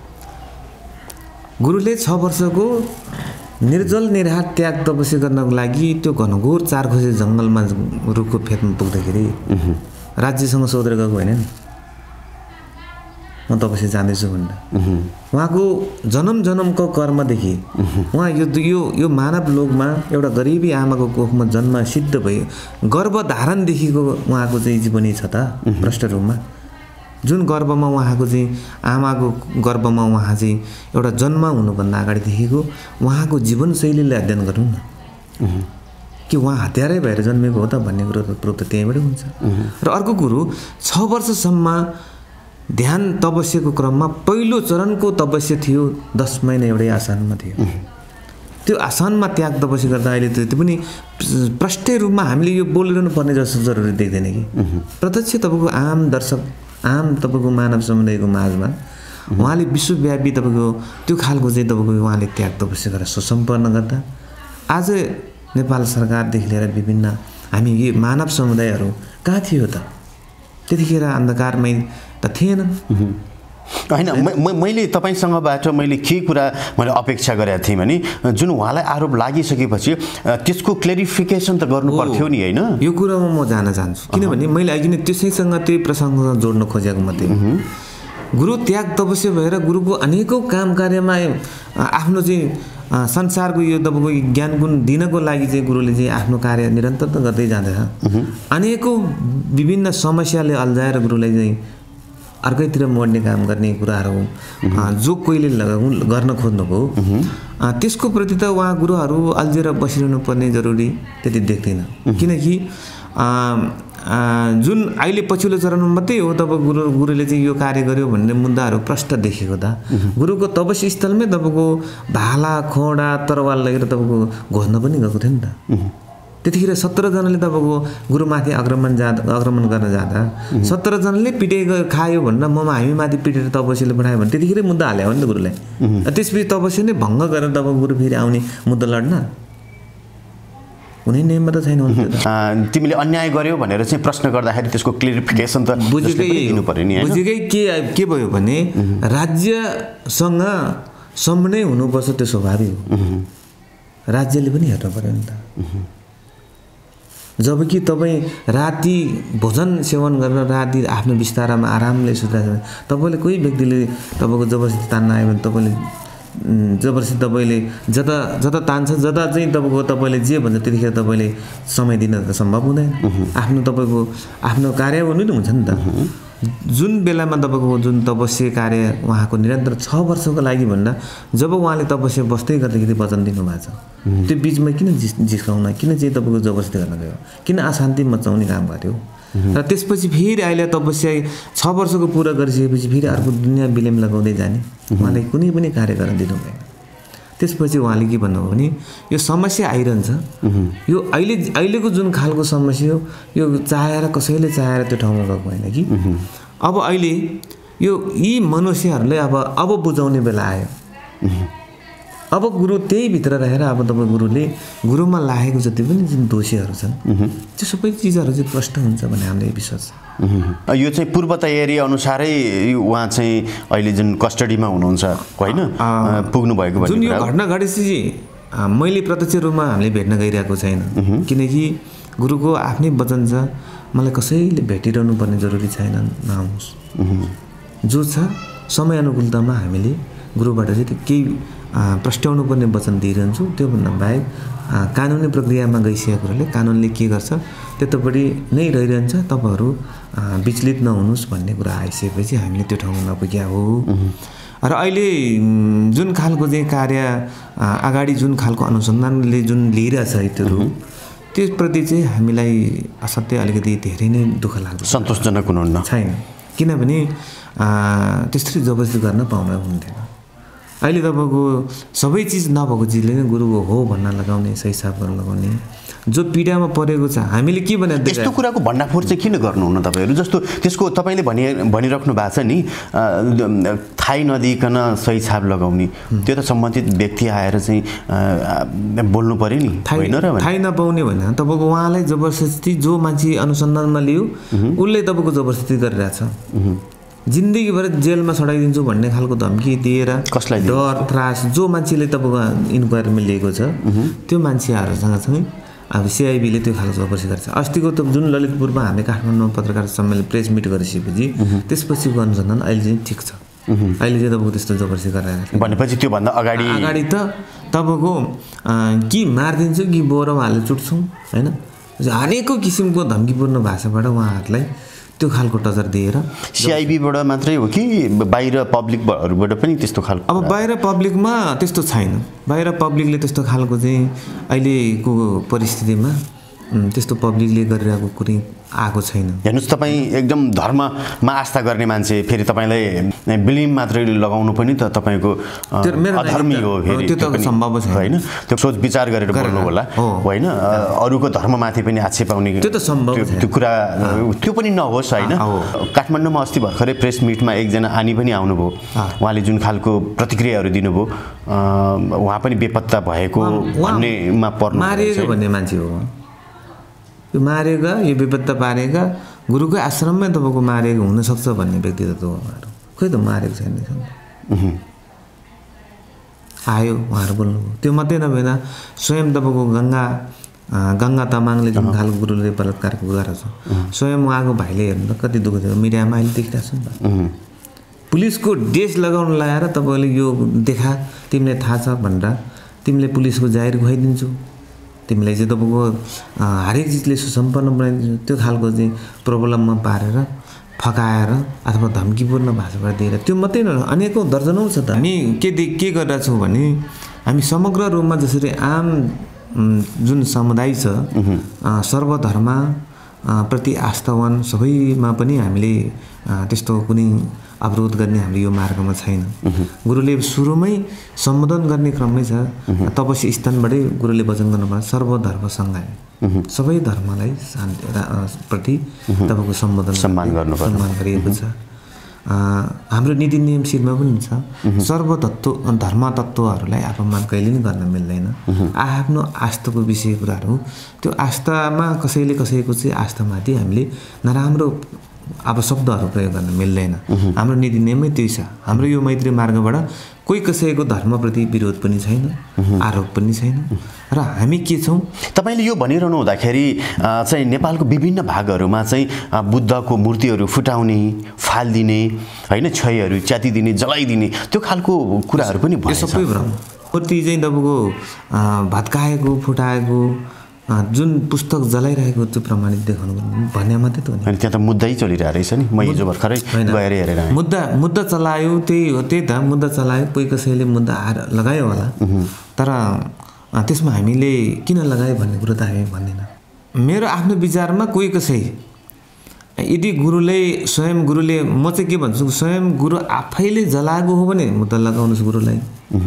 गुरुले छ वर्षको निर्जल निराहार त्याग तपस्या गर्नको लागि त्यो घनघोर चारखोसे जङ्गलमा रुखको फेदमा पुग्दाखेरि राज्यसँग सोधेर गएको होइन नि म तपस्या जाँदैछु भनेर। उहाँको जन्म जन्मको कर्मदेखि उहाँ यो यो यो मानव लोकमा एउटा गरिबी आमाको कोखमा जन्म सिद्ध भयो, गर्भधारणदेखिको उहाँको चाहिँ जीवनी छ त भ्रष्ट रूपमा। जुन गर्भमा उहाँको चाहिँ आमाको गर्भमा उहाँ चाहिँ एउटा जन्म हुनुभन्दा अगाडिदेखिको उहाँको जीवनशैलीलाई अध्ययन गरौँ न कि उहाँ हत्यारै भएर जन्मेको हो त भन्ने कुरो त प्रुफ त त्यहीँबाट हुन्छ। र अर्को कुरो छ वर्षसम्म ध्यान तपस्याको क्रममा पहिलो चरणको तपस्या थियो दस महिना एउटै आसनमा थियो। त्यो आसनमा त्याग तपस्या गर्दा अहिले त्यो पनि प्रष्ट रूपमा हामीले यो बोलिरहनु पर्ने जस्तो जरुरी देख्दैन कि प्रत्यक्ष तपाईँको आम दर्शक आम तपाईँको मानव समुदायको माझमा उहाँले विश्वव्यापी तपाईँको त्यो खालको चाहिँ तपाईँको उहाँले त्याग तपस्या गरेर सुसम्पन्न गर्दा आज नेपाल सरकारदेखि लिएर विभिन्न हामी यो मानव समुदायहरू कहाँ थियो त? त्यतिखेर अन्धकारमै त थिएन होइन। मैले तपाईँसँगबाट मैले के कुरा मैले अपेक्षा गरेको थिएँ भने जुन उहाँलाई आरोप लागिसकेपछि त्यसको क्लेरिफिकेसन त गर्नु पर्थ्यो नि होइन। यो कुरामा म जान चाहन्छु किनभने मैले अघि नै त्यसैसँग त्यही प्रसङ्गसँग जोड्न खोजेको मात्रै। गुरु त्याग तपस्या भएर गुरुको अनेकौँ काम कार्यमा आफ्नो चाहिँ संसारको यो तपाईँको ज्ञान गुण दिनको लागि चाहिँ गुरुले चाहिँ आफ्नो कार्य निरन्तर त गर्दै जाँदैछ। अनेकौँ विभिन्न समस्याले अल्झाएर गुरुलाई चाहिँ अर्कैतिर मोड्ने काम गर्ने कुराहरू जो कोहीले गर्न खोज्नुभयो त्यसको प्रति त उहाँ गुरुहरू अल्झेर बसिरहनु पर्ने जरुरी त्यति देख्दैन। किनकि जुन अहिले पछिल्लो चरणमा मात्रै हो तपाईँ गुरु गुरुले चाहिँ यो कार्य गर्यो भन्ने मुद्दाहरू प्रष्ट देखेको त गुरुको तपस्या स्थलमै तपाईँको भाला खोडा तरवाल लगेर तपाईँको घोज्न पनि गएको थियो नि त। त्यतिखेर सत्रजनाले तपाईँको गुरुमाथि आक्रमण जाँदा आक्रमण गर्न जाँदा सत्रजनाले पिटे खायो भनेर ममा हामी माथि पिटेर तपस्याले पठायो भने त्यतिखेरै मुद्दा हाल्यो हो नि त गुरुलाई। त्यसपछि तपस्या नै भङ्ग गरेर तब गुरु फेरि आउने मुद्दा लड्न कुनै नियममा त छैन। तिमीले अन्याय गर्यो भनेर चाहिँ प्रश्न गर्दाखेरि त्यसको क्लियरिफिकेसन त बुझेकै दिनु पर्यो नि। बुझेकै के के भयो भने राज्यसँग सम्बन्धै हुनुपर्छ त्यो स्वाभाविक हो, राज्यले पनि हेर्नु पर्यो नि त। जबकि तपाईँ राति भोजन सेवन गरेर राति आफ्नो बिस्तारामा आरामले सुत्दा तपाईँले कोही व्यक्तिले तपाईँको जबरजस्ती तान्न आयो भने तपाईँले जबरजस्ती तपाईँले जता जता तान्छ जता चाहिँ तपाईँको तपाईँले जे भन्छ त्यतिखेर तपाईँले समय दिन त सम्भव हुँदैन। आफ्नो तपाईँको आफ्नो कार्य हुनु नि हुन्छ नि त। जुन बेलामा तपाईँको जुन तपस्या कार्य उहाँको निरन्तर छ वर्षको लागि भन्दा जब उहाँले तपस्या बस्दै गर्दाखेरि वचन दिनुभएको छ त्यो बिचमा किन जिस जिस्काउन किन चाहिँ तपाईँको जबरजस्ती गर्न गयो, किन अशान्ति मचाउने काम गर्यो। र त्यसपछि फेरि अहिले तपस्या छ वर्षको पुरा गरिसकेपछि फेरि अर्को दुनियाँ बिलेम लगाउँदै जाने उहाँले कुनै पनि कार्य गर्न दिनु भएन। त्यसपछि उहाँले के भन्नुभयो भने यो समस्या आइरहन्छ, यो अहिले अहिलेको जुन खालको समस्या हो यो चाहेर कसैले चाहेर त्यो ठाउँमा गएको होइन कि अब अहिले यो यी मनुष्यहरूलाई अब अब बुझाउने बेला आयो। अब गुरु त्यही भित्र रहेर अब तपाईँ गुरुले गुरुमा लागेको जति पनि जुन दोषीहरू छन् त्यो सबै चिजहरू चाहिँ प्रष्ट हुन्छ भन्ने हामीलाई विश्वास छ। यो चाहिँ पूर्व तयारी अनुसारै उहाँ चाहिँ अहिले जुन कस्टडीमा हुनुहुन्छ होइन पुग्नु भएको जुन यो घटना घटेपछि मैले प्रत्यक्ष रूपमा हामीले भेट्न गइरहेको छैन किनकि गुरुको आफ्नै वचन छ मलाई कसैले भेटिरहनु पर्ने जरुरी छैन नआउनुहोस्। जो छ समय अनुकूलतामा हामीले गुरुबाट चाहिँ केही प्रस्ट्याउनु पर्ने वचन दिइरहन्छु। त्योभन्दा बाहेक कानुनी प्रक्रियामा गइसकेको कुराले कानुनले के गर्छ त्यतापट्टि नै रहिरहन्छ। तपाईँहरू विचलित नहुनुहोस् भन्ने कुरा आइसकेपछि हामीले त्यो ठाउँमा नपुग्या हो। र अहिले जुन खालको चाहिँ कार्य अगाडि जुन खालको अनुसन्धानले जुन लिइरहेछ त्यो रूप त्यसप्रति चाहिँ हामीलाई असाध्यै अलिकति धेरै नै दुःख लाग्छ, सन्तोषजनक हुनुहुन्न छैन। किनभने त्यस्तै जबरजस्ती गर्न पाउन हुन्थेन। अहिले तपाईँको सबै चिज नभएको चिजले नै गुरुको हो भन्न लगाउने, सही साफ गर्न लगाउने, जो पीडामा परेको छ हामीले के भने यस्तो कुराको भण्डाफोर चाहिँ किन गर्नुहुन्न तपाईँहरू? जस्तो त्यसको तपाईँले भनि भनिराख्नु भएको छ नि, थाहै नदिइकन सही छाप लगाउने, त्यो त सम्बन्धित व्यक्ति आएर चाहिँ बोल्नु पर्यो नि, होइन र? थाहै नपाउने भने तपाईँको उहाँलाई जबरजस्ती जो मान्छे अनुसन्धानमा लियो उसले तपाईँको जबरजस्ती गरिरहेछ, जिन्दगीभर जेलमा सडाइदिन्छु भन्ने खालको धम्की दिएर, कसलाई डर त्रास जो मान्छेले तपाईँको इन्क्वायरीमा लिएको छ त्यो मान्छेहरूसँग चाहिँ अब सिआइबीले त्यो खालको जबरजस्ती गर्छ। अस्तिको त जुन ललितपुरमा हामी काठमाडौँमा पत्रकार सम्मेलन प्रेस मिट गरिसकेपछि त्यसपछिको अनुसन्धान अहिले चाहिँ ठिक छ। अहिले चाहिँ तपाईँको त्यस्तो जबरजस्ती गरेर भनेपछि त्योभन्दा अगाडि अगाडि त तपाईँको कि मारिदिन्छु कि बोरा हालेर चुट्छौँ, होइन, अनेकौँ किसिमको धम्कीपूर्ण भाषाबाट उहाँहरूलाई त्यो खालको टजर दिएर सिआइबीबाट मात्रै हो कि बाहिर पब्लिकहरूबाट पनि त्यस्तो खालको? अब बाहिर पब्लिकमा त्यस्तो छैन, बाहिर पब्लिकले त्यस्तो खालको चाहिँ अहिलेको परिस्थितिमा त्यस्तो पब्लिकले गरिरहेको कुनै आएको छैन। हेर्नुहोस्, तपाईँ एकदम धर्ममा आस्था गर्ने मान्छे, फेरि तपाईँलाई ब्लेम मात्रै लगाउनु पनि त तपाईँको अधर्मी हो, फेरि त्यो त सम्भव छैन, होइन? त्यो सोच विचार गरेर बोल्नु होला, होइन? अरूको धर्ममाथि पनि आक्षेप आउने त्यो त सम्भव त्यो कुरा त्यो पनि नहोस्, होइन? काठमाडौँमा अस्ति भर्खरै प्रेस मिटमा एकजना आनी पनि आउनुभयो, उहाँले जुन खालको प्रतिक्रियाहरू दिनुभयो, उहाँ पनि बेपत्ता भएको भन्नेमा पर्नु मारिएको भन्ने मान्छे हो, यो मारेका, यो बेपत्ता पारेका, गुरुकै आश्रममै तपाईँको मारेको हुनसक्छ भन्ने व्यक्तित्व हो उहाँहरू। खोइ त मारेको छैन, आयो उहाँहरू बोल्नुभयो। त्यो मात्रै नभएर स्वयं तपाईँको गङ्गा गङ्गा तामाङले जुन खालको गुरुले बलात्कारको गरेको छ, स्वयं उहाँको भाइले हेर्नु त कति दुःख थियो, मिडियामा अहिले देखिरहेको छ नि त। पुलिसको ड्रेस लगाउन लगाएर तपाईँले यो देखा, तिमीलाई थाहा छ भनेर तिमीले पुलिसको जागिर खुवाइदिन्छु, तिमीलाई चाहिँ तपाईँको हरेक चिजले सुसम्पन्न बनाइदिन्छ, त्यो खालको चाहिँ प्रब्लममा पारेर फकाएर अथवा धम्कीपूर्ण भाषाबाट दिएर, त्यो मात्रै न अनेकौँ दर्जनौँ छ त। हामी के दे के गरिरहेको छौँ भने हामी समग्र रूपमा जसरी आम जुन समुदाय छ सर्वधर्म प्रति आस्थावान सबैमा पनि हामीले त्यस्तो कुनै अवरोध गर्ने हाम्रो यो मार्गमा छैन। गुरुले सुरुमै सम्बोधन गर्ने क्रममै छ, तपस्या स्थानबाटै गुरुले वचन गर्नुभयो सर्वधर्म सँगाइ, सबै धर्मलाई शान्ति प्रति तपाईँको सम्बोधन सम्मान गर्नु सम्मान गरिएको छ। हाम्रो नीति नियम शिरमा पनि छ, सर्वतत्व धर्म तत्त्वहरूलाई अपमान कहिले पनि गर्न मिल्दैन। आफ्नो आस्थाको विषय कुराहरू, त्यो आस्थामा कसैले कसैको चाहिँ आस्थामाथि हामीले नराम्रो अब शब्दहरू प्रयोग गर्न मिल्दैन। हाम्रो नीति नियमै त्यही छ। हाम्रो यो मैत्री मार्गबाट कोही कसैको धर्मप्रति विरोध पनि छैन, आरोप पनि छैन, र हामी के छौँ? तपाईँले यो भनिरहनु हुँदाखेरि चाहिँ नेपालको विभिन्न भागहरूमा चाहिँ बुद्धको मूर्तिहरू फुटाउने, फालिदिने, होइन, क्षयहरू च्यातिदिने, जलाइदिने, त्यो खालको कुराहरू पनि भयो। सबै भ्रम। मूर्ति चाहिँ तपाईँको भत्काएको, फुटाएको, जुन पुस्तक जलाइरहेको त्यो प्रमाणित देखाउनु भन्ने मात्रै त हो नि। अनि त्यहाँ त मुद्दै चलिरहेको रहेछ नि, म हिजो भर्खरै गएर हेरेर आएँ। मुद्दा मुद्दा चलायो, त्यही हो, त्यही त मुद्दा चलायो, कोही कसैले मुद्दा आएर लगायो होला, तर त्यसमा हामीले किन लगायो भन्ने कुरो त हामी भन्दैन। मेरो आफ्नो विचारमा कोही कसै यदि गुरुले स्वयं गुरुले म चाहिँ के भन्छु, स्वयं गुरु आफैले जलाएको हो भने मुद्दा लगाउनुहोस् गुरुलाई।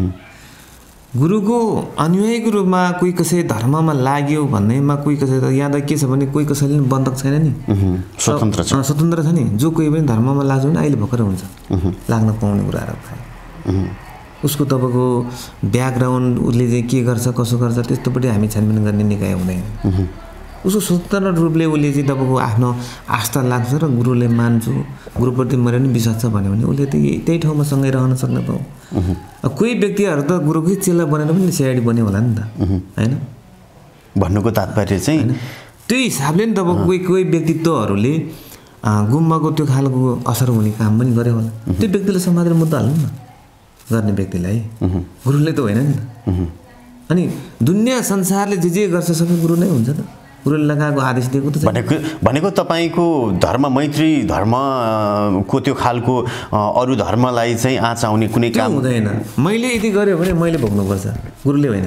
गुरुको अनुयायीको रूपमा कोही कसै धर्ममा लाग्यो भन्नेमा कोही कसै त यहाँ त के छ भने कोही कसैले पनि बन्धक छैन नि, स्वतन्त्र छ, स्वतन्त्र छ नि। जो कोही पनि धर्ममा लाग्छ भने अहिले भर्खर हुन्छ, लाग्न पाउने कुराहरू भयो। उसको तपाईँको ब्याकग्राउन्ड, उसले चाहिँ के गर्छ कसो गर्छ त्यस्तोपट्टि हामी छानबिन गर्ने निकाय हुँदैन। उसको स्वतन्त्र रूपले उसले चाहिँ तपाईँको आफ्नो आस्था लाग्छ र गुरुले मान्छु, गुरुप्रति मेरो पनि विश्वास छ भन्यो भने उसले त्यही त्यही ठाउँमा सँगै रहन सक्ने भयो। कोही व्यक्तिहरू त गुरुकै चेला बनेर पनि सिआइडी बन्यो होला नि त, होइन? भन्नुको तात्पर्य चाहिँ त्यही हिसाबले नि तपाईँको कोही कोही व्यक्तित्वहरूले गुम्बाको त्यो खालको असर हुने काम पनि गर्यो होला। त्यो व्यक्तिले समाजले मुद्दा हाल्नु न, गर्ने व्यक्तिलाई, गुरुले त होइन नि त। अनि दुनियाँ संसारले जे जे गर्छ सबै गुरु नै हुन्छ त, गुरुले लगाएको आदेश दिएको त भनेको भनेको तपाईँको धर्म मैत्री धर्मको त्यो खालको अरू धर्मलाई चाहिँ आँच आउने कुनै काम हुँदैन। मैले यदि गरेँ भने मैले भोग्नुपर्छ, गुरुले होइन।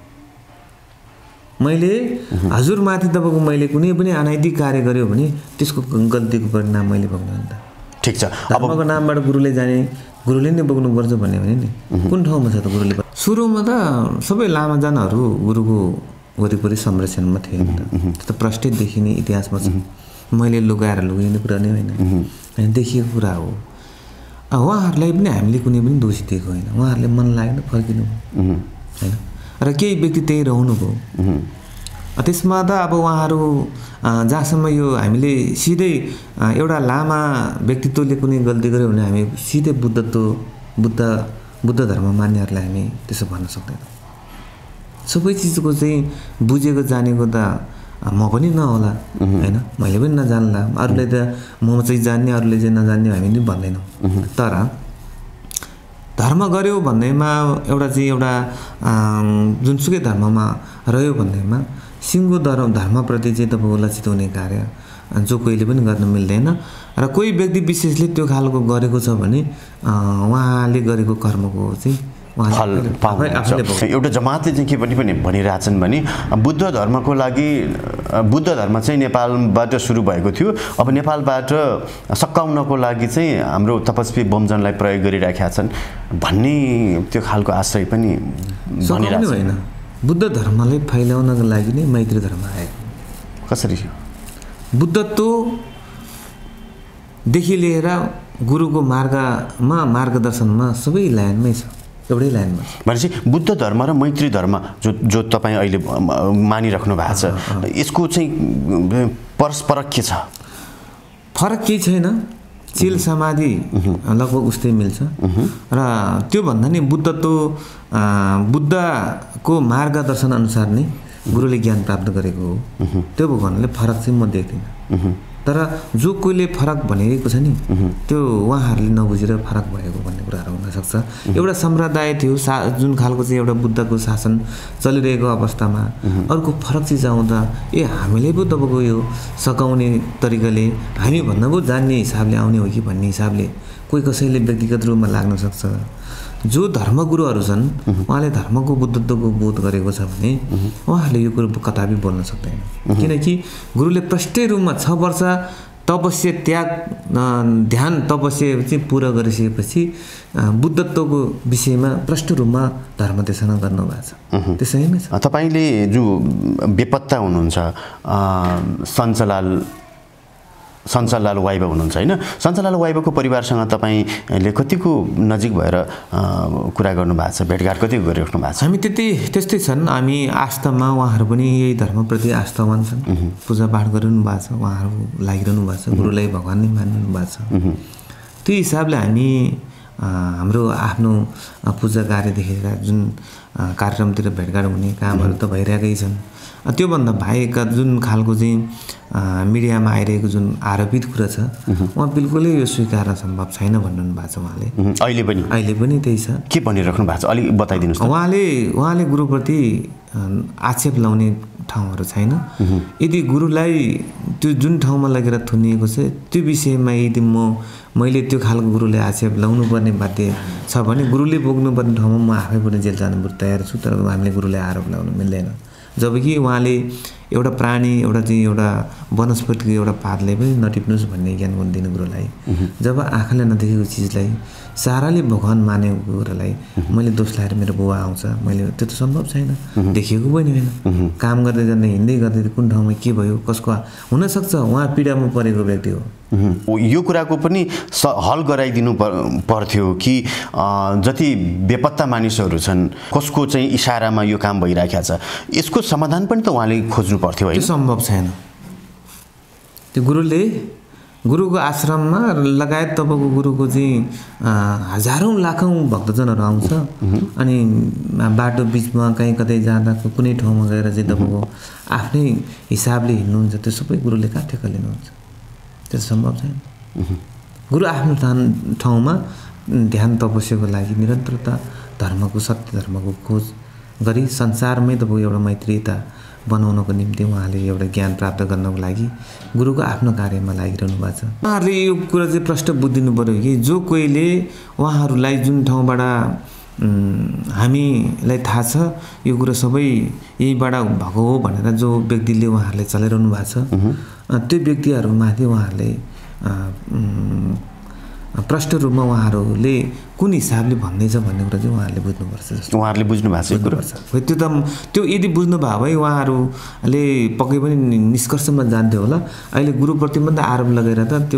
मैले हजुरमाथि तपाईँको मैले कुनै पनि अनैतिक कार्य गर्यो भने त्यसको गल्तीको परिणाम मैले भोग्नु नि त। ठिक छ। धर्मको नामबाट गुरुले जाने गुरुले नै बोक्नुपर्छ भन्ने भने नि कुन ठाउँमा छ त गुरुले? सुरुमा त सबै लामाजनहरू गुरुको वरिपरि संरक्षणमा थिए नि त। त प्रष्टै देखिने इतिहासमा छ। मैले लुगाएर लुगाइने कुरा नै होइन, होइन देखिएको कुरा हो। उहाँहरूलाई पनि हामीले कुनै पनि दोषी दिएको होइन। उहाँहरूले मन लागेन फर्किनु होइन, र केही व्यक्ति त्यहीँ रहनुभयो। त्यसमा त अब उहाँहरू जहाँसम्म यो हामीले सिधै एउटा लामा व्यक्तित्वले कुनै गल्ती गर्यो भने हामी सिधै बुद्धत्व बुद्ध बुद्ध धर्म मान्नेहरूलाई हामी त्यसो भन्न सक्दैनौँ। सबै चिजको चाहिँ बुझेको जानेको त म पनि नहोला होइन, मैले पनि नजान्ला, अरूले त म चाहिँ जान्ने अरूले चाहिँ नजान्ने हामी पनि भन्दैनौँ। तर धर्म गऱ्यो भन्दैमा एउटा चाहिँ एउटा जुनसुकै धर्ममा रह्यो भन्दैमा सिङ्गो धर्म धर्मप्रति चाहिँ तपाईँको लक्षित हुने कार्य जो कोहीले पनि गर्न मिल्दैन। र कोही व्यक्ति विशेषले त्यो खालको गरेको छ भने उहाँले गरेको कर्मको चाहिँ फल पाउनुहुन्छ। एउटा जमातले चाहिँ के पनि पनि भनिरहेछन् भने बुद्ध धर्मको लागि बुद्ध धर्म चाहिँ नेपालबाट सुरु भएको थियो, अब नेपालबाट सकाउनको लागि चाहिँ हाम्रो तपस्वी बमजनलाई प्रयोग गरिराखेका छन् भन्ने त्यो खालको आश्रय पनि भनिरहेको होइन। बुद्ध धर्मलाई फैलाउनको लागि नै मैत्री धर्म आएको। कसरी? बुद्धत्वदेखि लिएर गुरुको मार्गमा मार्गदर्शनमा सबै लाइनमै छ, एउटै लाइनमा। भनेपछि बुद्ध धर्म र मैत्री धर्म जो जो तपाईँ अहिले मानिराख्नु भएको छ, यसको चाहिँ परस्पर के छ? फरक केही छैन। चिल समाधि लगभग उस्तै मिल्छ। र त्योभन्दा नि बुद्धत्व बुद्धको मार्गदर्शन अनुसार नै गुरुले ज्ञान प्राप्त गरेको हो। त्यो भन्नाले फरक चाहिँ म देख्दिनँ। तर जो कोहीले फरक भनिरहेको छ नि त्यो उहाँहरूले नबुझेर फरक भएको भन्ने कुराहरू हुनसक्छ। एउटा सम्प्रदाय थियो सा जुन खालको चाहिँ एउटा बुद्धको शासन चलिरहेको अवस्थामा अर्को फरक चिज आउँदा ए हामीले पो तपाईँको यो सकाउने तरिकाले हामी भन्दा पो जान्ने हिसाबले आउने हो कि भन्ने हिसाबले कोही कसैले व्यक्तिगत रूपमा लाग्न सक्छ। जो धर्मगुरुहरू छन् उहाँले धर्मको बुद्धत्वको बोध गरेको छ भने उहाँहरूले यो कुरो कदापि बोल्न सक्दैन। किनकि गुरुले प्रष्ट रूपमा छ वर्ष तपस्या त्याग ध्यान तपस्या चाहिँ पुरा गरिसकेपछि बुद्धत्वको विषयमा प्रष्ट रूपमा धर्म देशना गर्नुभएको छ। त्यसैमै छ। तपाईँले जो बेपत्ता हुनुहुन्छ सञ्चलाल सञ्चलाल वाइबा हुनुहुन्छ होइन, सञ्चलाल वाइबाको परिवारसँग तपाईँले कतिको नजिक भएर कुरा गर्नुभएको छ, भेटघाट कतिको गरिराख्नु भएको छ? हामी त्यति त्यस्तै छन्। हामी आस्थामा उहाँहरू पनि यही धर्मप्रति आस्थावान छन्, पूजापाठ गरिरहनु भएको छ, उहाँहरू लागिरहनु भएको छ, गुरुलाई भगवान नै मानिरहनु भएको छ। त्यो हिसाबले हामी हाम्रो आफ्नो पूजा कार्यदेखि लिएर जुन कार्यक्रमतिर भेटघाट हुने कामहरू त भइरहेकै छन्। त्योभन्दा बाहेक जुन खालको चाहिँ मिडियामा आइरहेको जुन आरोपित कुरा छ उहाँ बिल्कुलै यो स्वीकार्न सम्भव छैन भन्नु भएको छ उहाँले। अहिले पनि अहिले पनि त्यही छ। के भनिराख्नु भएको छ अलिक बताइदिनुहोस् न। उहाँले उहाँले गुरुप्रति आक्षेप लाउने ठाउँहरू छैन। यदि गुरुलाई त्यो जुन ठाउँमा लगेर थुनिएको छ त्यो विषयमा यदि म मैले त्यो खालको गुरुले आक्षेप लाउनु पर्ने बाध्य छ भने गुरुले बोक्नुपर्ने ठाउँमा म आफै पनि जेल जानु तयार छु। तर हामीले गुरुलाई आरोप लगाउनु मिल्दैन। जबकि उहाँले एउटा प्राणी एउटा चाहिँ एउटा वनस्पतिको एउटा पातले पनि नटिप्नुहोस् भन्ने ज्ञान दिनु गुरुलाई। जब आँखाले नदेखेको चिजलाई साराले भगवान मानेको कुरालाई मैले दोष लगाएर मेरो बुवा आउँछ मैले त्यो त सम्भव छैन। देखिएको पनि होइन। काम गर्दै जाँदै हिँड्दै गर्दै कुन ठाउँमा के भयो कसको हुनसक्छ उहाँ पीडामा परेको व्यक्ति हो। यो कुराको पनि हल गराइदिनु पर्थ्यो कि जति बेपत्ता मानिसहरू छन् कसको चाहिँ इसारामा यो काम भइरहेको छ यसको समाधान पनि त उहाँले खोज्नु पर्थ्यो होइन? त्यो सम्भव छैन। त्यो गुरुले गुरुको आश्रममा लगायत तपाईँको गुरुको चाहिँ हजारौँ लाखौँ भक्तजनहरू आउँछ अनि बाटो बिचमा कहीँ कतै जाँदा कुनै ठाउँमा गएर चाहिँ तपाईँको आफ्नै हिसाबले हिँड्नुहुन्छ त्यो सबै गुरुले कहाँ ठेक्का लिनुहुन्छ? त्यो सम्भव छैन। गुरु आफ्नो ठाउँमा ध्यान तपस्याको लागि निरन्तरता धर्मको सत्य धर्मको खोज गरी संसारमै तपाईँको एउटा मैत्रीता बनाउनको निम्ति उहाँले एउटा ज्ञान प्राप्त गर्नको लागि गुरुको आफ्नो कार्यमा लागिरहनु भएको छ। उहाँहरूले यो कुरा चाहिँ प्रष्ट बुझिदिनु पऱ्यो कि जो कोहीले उहाँहरूलाई जुन ठाउँबाट हामीलाई थाहा छ यो कुरो सबै यहीबाट भएको हो भनेर जो व्यक्तिले उहाँहरूले चलाइरहनु भएको छ त्यो व्यक्तिहरूमाथि उहाँहरूले प्रष्ट रूपमा उहाँहरूले कुन हिसाबले भन्दैछ भन्ने कुरा चाहिँ उहाँहरूले बुझ्नुपर्छ जस्तो उहाँहरूले बुझ्नु भएको छ कुरा खै त्यो त त्यो यदि बुझ्नु भयो भए उहाँहरूले पक्कै पनि निष्कर्षमा जान्थ्यो होला। अहिले गुरुप्रति मात्रै आरोप लगाएर त त्यो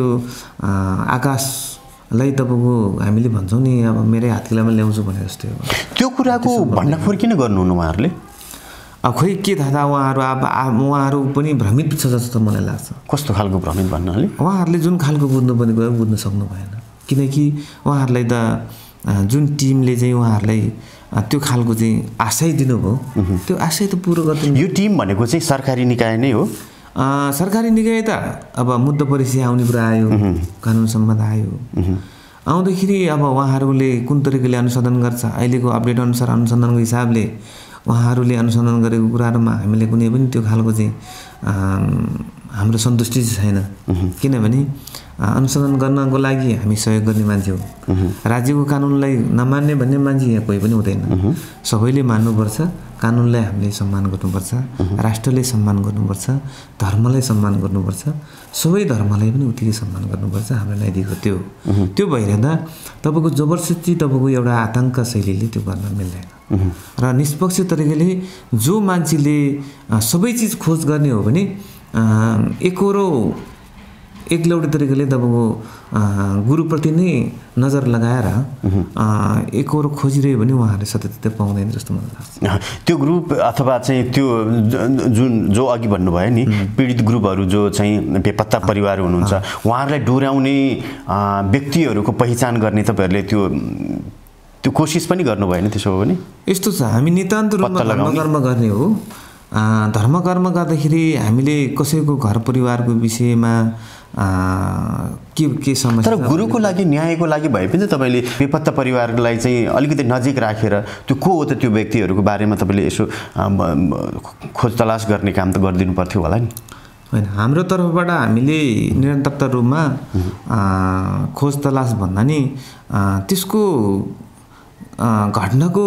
आकाशलाई तपाईँको हामीले भन्छौँ नि अब मेरै हातकिलामा ल्याउँछु भने जस्तै हो। त्यो कुराको भण्डाफोर किन गर्नुहुन्न उहाँहरूले? अब खोइ के थाहा था उहाँहरू अब उहाँहरू पनि भ्रमित छ जस्तो मलाई लाग्छ। कस्तो खालको भ्रमित भन्नाले? उहाँहरूले जुन खालको बुझ्नुपर्ने कुरा बुझ्न सक्नु भएन, किनकि उहाँहरूलाई त जुन टिमले चाहिँ उहाँहरूलाई त्यो खालको चाहिँ आशय दिनुभयो त्यो आशय त पुरो गर्दैन। यो टिम भनेको चाहिँ सरकारी निकाय नै हो? सरकारी निकाय त अब मुद्दा परिचय आउने कुरा आयो, कानुन सम्बन्ध आयो, आउँदाखेरि अब उहाँहरूले कुन तरिकाले अनुसन्धान गर्छ अहिलेको अपडेट अनुसार अनुसन्धानको हिसाबले उहाँहरूले अनुसन्धान गरेको कुराहरूमा हामीले कुनै पनि त्यो खालको चाहिँ हाम्रो सन्तुष्टि छैन। किनभने अनुसन्धान गर्नको लागि हामी सहयोग गर्ने मान्छे हो। राज्यको कानुनलाई नमान्ने भन्ने मान्छे यहाँ कोही पनि हुँदैन। सबैले मान्नुपर्छ, कानुनलाई हामीले सम्मान गर्नुपर्छ, राष्ट्रले सम्मान गर्नुपर्छ, धर्मलाई सम्मान गर्नुपर्छ, सबै धर्मलाई पनि उत्तिकै सम्मान गर्नुपर्छ। हाम्रो नैतिक त्यो त्यो भइरहँदा तपाईँको जबरजस्ती तपाईँको एउटा आतङ्क शैलीले त्यो गर्न मिल्दैन। र निष्पक्ष तरिकाले जो मान्छेले सबै चिज खोज गर्ने हो भने एकरो एकलौटे तरिकाले तपाईँको गुरुप्रति नै नजर लगाएर एकरो खोजिरह्यो भने उहाँहरूले सत्यता पाउँदैन जस्तो मलाई लाग्छ। त्यो ग्रुप अथवा चाहिँ त्यो जुन जो अघि भन्नुभयो नि पीडित ग्रुपहरू जो चाहिँ बेपत्ता परिवार हुनुहुन्छ उहाँहरूलाई डोर्याउने व्यक्तिहरूको पहिचान गर्ने तपाईँहरूले त्यो त्यो कोसिस पनि गर्नु भएन? त्यसो हो भने यस्तो छ, हामी नितान्त रूपमा धर्मकर्म गर्ने हो। धर्मकर्म गर्दाखेरि हामीले कसैको घर परिवारको विषयमा के के समस्या, तर गुरुको लागि न्यायको लागि भए पनि तपाईँले बेपत्ता परिवारलाई चाहिँ अलिकति नजिक राखेर त्यो को हो त त्यो व्यक्तिहरूको बारेमा तपाईँले यसो खोज तलास गर्ने काम त गरिदिनु पर्थ्यो होला नि? होइन, हाम्रो तर्फबाट हामीले निरन्तरता रूपमा खोज तलास भन्दा नि त्यसको घटनाको